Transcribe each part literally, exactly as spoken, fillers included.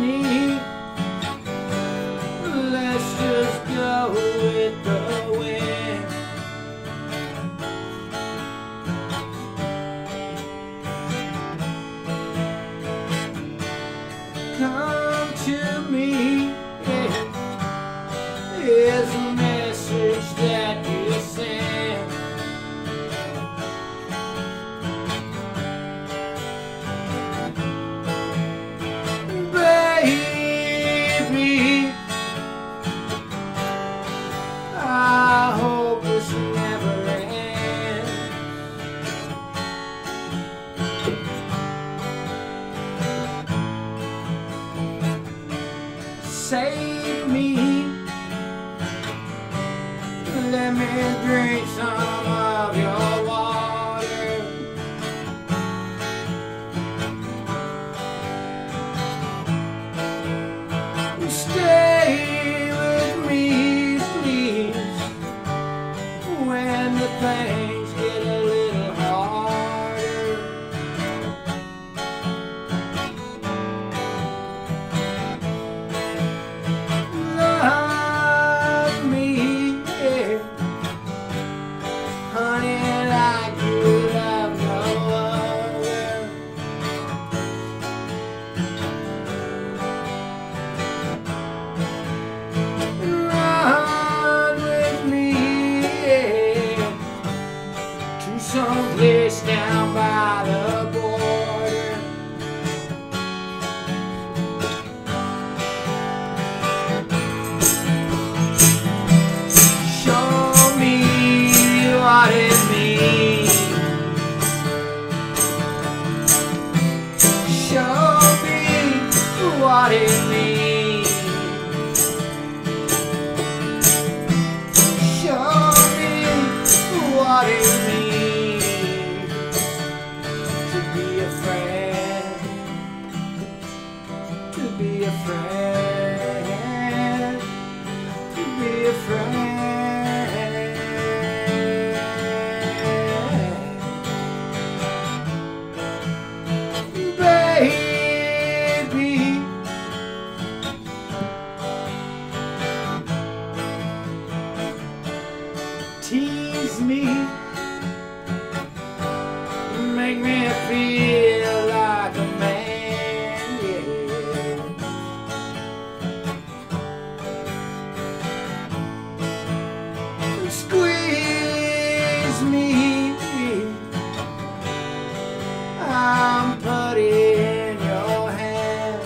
need. Let's just go with the wind. Come to me, yeah. Here's a message that you send. Baby, I hope this never ends. Save me, let me drink some of your water. Stay with me, please, when the things get a little harder. Love me, yeah, honey, like you love no other. Run with me, yeah, to some place down by the border. Show me what it means. Show me what it means. Show me what it means to be a friend, to be a friend, to be a friend. Baby, tease me, make me feel like a man, yeah. Squeeze me, I'm putty in your hands.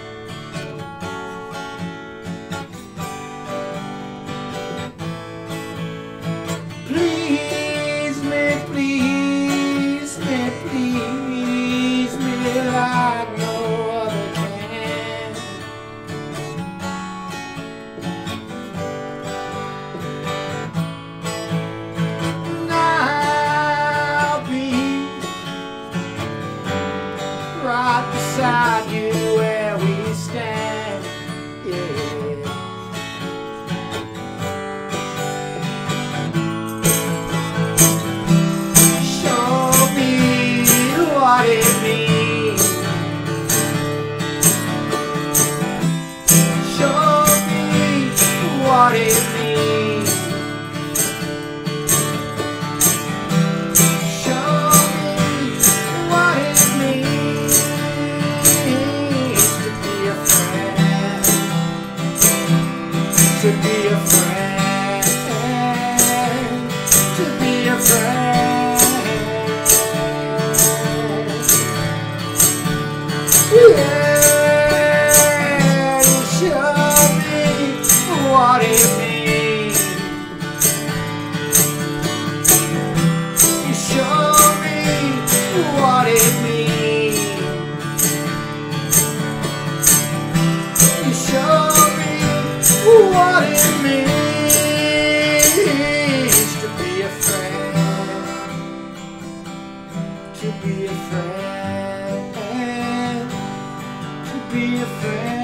Please me, please me, please me like no other can. And I'll be right beside you where we stand, yeah. Show me what it means. Show me what it means. Show me what it means to be a friend, to be a friend, to be a friend. Yeah, show me what it means. You show me what it means. You show me what it means to be a friend, to be a friend, to be a friend.